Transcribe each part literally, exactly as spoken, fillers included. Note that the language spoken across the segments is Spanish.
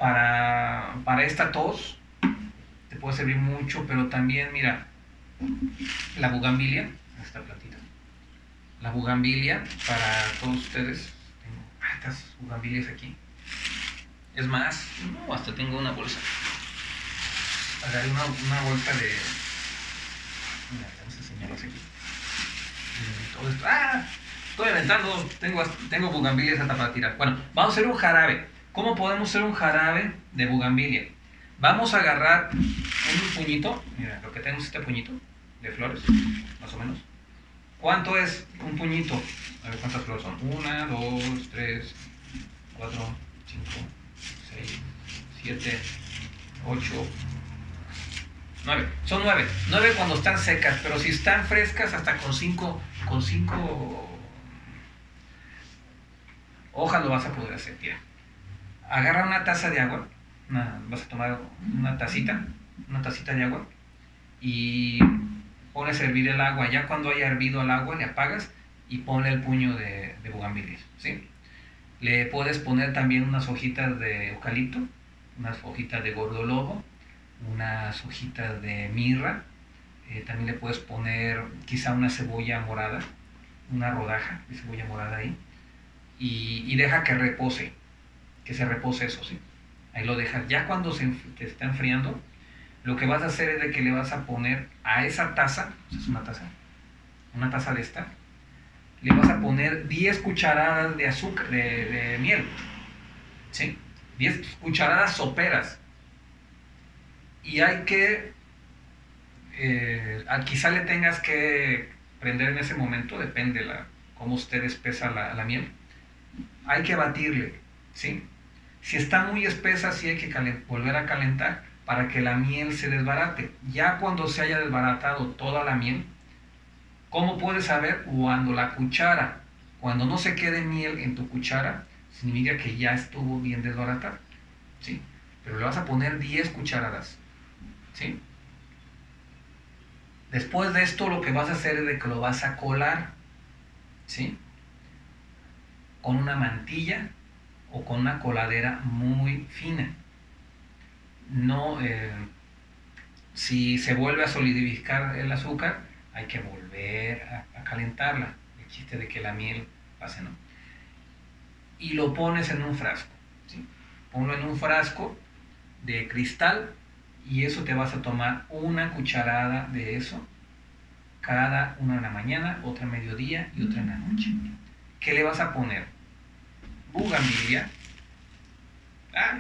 para, para esta tos, te puede servir mucho, pero también, mira, la bugambilia, esta plantita, la bugambilia, para todos ustedes, tengo estas bugambilias aquí, es más, no, hasta tengo una bolsa, agarré una, una bolsa de, mira, vamos a enseñarlos aquí, todo esto, ¡ah! Estoy aventando, tengo, tengo bugambilias hasta para tirar. Bueno, vamos a hacer un jarabe. ¿Cómo podemos hacer un jarabe de bugambilia? Vamos a agarrar un puñito, mira, lo que tenemos este puñito de flores, más o menos. ¿Cuánto es un puñito? A ver cuántas flores son. Una, dos, tres, cuatro, cinco, seis, siete, ocho, nueve. Son nueve. Nueve cuando están secas, pero si están frescas, hasta con cinco, con cinco hojas lo vas a poder hacer. Tira. Agarra una taza de agua, una, vas a tomar una tacita, una tacita de agua y pones a hervir el agua. Ya cuando haya hervido el agua le apagas y ponle el puño de, de bugambilias, ¿sí? Le puedes poner también unas hojitas de eucalipto, unas hojitas de gordolobo, unas hojitas de mirra, eh, también le puedes poner quizá una cebolla morada, una rodaja de cebolla morada ahí. Y, y deja que repose, que se repose eso, ¿sí? Ahí lo dejas. Ya cuando se te está enfriando, lo que vas a hacer es de que le vas a poner a esa taza, es una taza, una taza de esta, le vas a poner diez cucharadas de azúcar, de, de miel, ¿sí? diez cucharadas soperas. Y hay que, eh, quizá le tengas que prender en ese momento, depende la, cómo usted espesa la, la miel. Hay que batirle, ¿sí? Si está muy espesa, sí hay que volver a calentar para que la miel se desbarate. Ya cuando se haya desbaratado toda la miel, ¿cómo puedes saber? Cuando la cuchara, cuando no se quede miel en tu cuchara, significa que ya estuvo bien desbaratada, ¿sí? Pero le vas a poner diez cucharadas, ¿sí? Después de esto lo que vas a hacer es de que lo vas a colar, ¿sí? Con una mantilla o con una coladera muy fina. No, eh, si se vuelve a solidificar el azúcar, hay que volver a, a calentarla. El chiste de que la miel pase, ¿no? Y lo pones en un frasco, ¿sí? Ponlo en un frasco de cristal y eso te vas a tomar una cucharada de eso cada una en la mañana, otra a mediodía y otra en la noche. ¿Qué le vas a poner? Bugambilia, ah,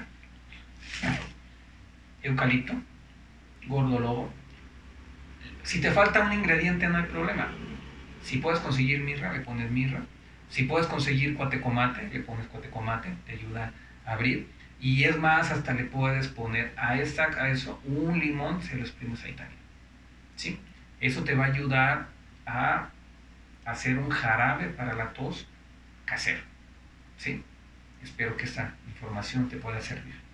eucalipto, gordolobo. Si te falta un ingrediente no hay problema. Si puedes conseguir mirra, le pones mirra. Si puedes conseguir cuatecomate, le pones cuatecomate, te ayuda a abrir. Y es más, hasta le puedes poner a, esta, a eso un limón, se lo exprimes ahí también, ¿sí? Eso te va a ayudar a hacer un jarabe para la tos casero, ¿sí? Espero que esta información te pueda servir.